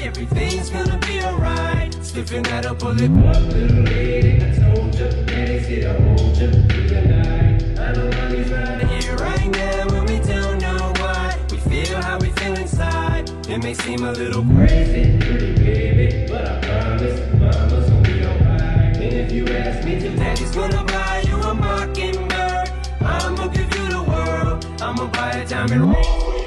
everything's gonna be alright. Stiffen that up, pull it up, little lady. I told ya, daddy said I hold ya through the night. I know money's right here, right now, when we don't know why. We feel how we feel inside. It may seem a little crazy, pretty baby, but I promise mama's gonna be alright. And if you ask me to, daddy's gonna buy you a mockingbird. I'ma give you the world. I'ma buy a diamond ring.